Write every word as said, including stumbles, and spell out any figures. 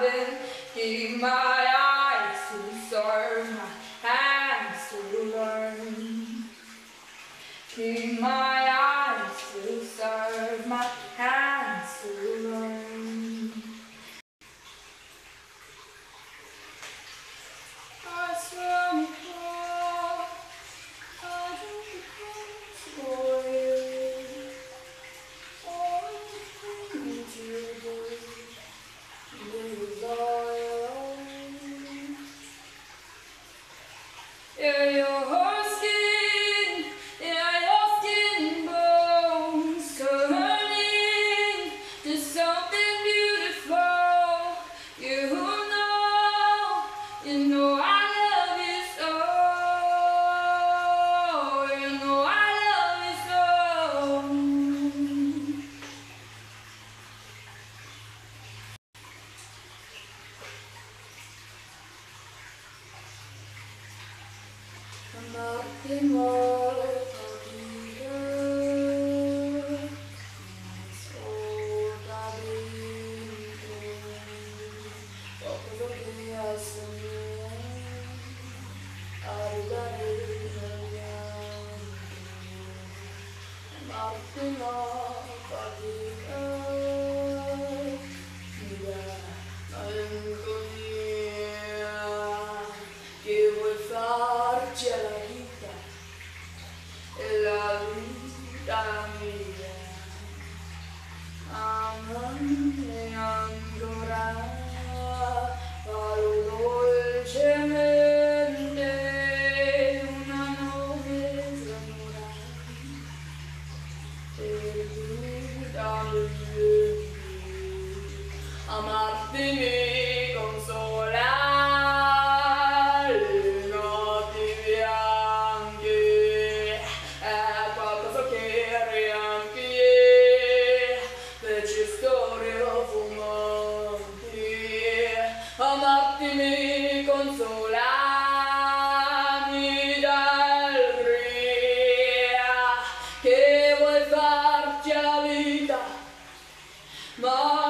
loving. Keep my eyes to serve, my hands to learn. Keep my eyes to serve, my hands to learn. I saw me fall, I don't become spoiled. All the things you do, you loyal. Yeah, your skin, yeah, your skin and bones turning to something beautiful. You know, you know I love you so. You know I love you so. Nothing more for you. So nothing more for you. Che vuoi farci alla vita, e la vita mia, amami ancora, parlo dolcemente, una nove sonora, perduta nel amarti mi consola. Amarti mi consola, mi dà allegria che vuoi farci la vita, ma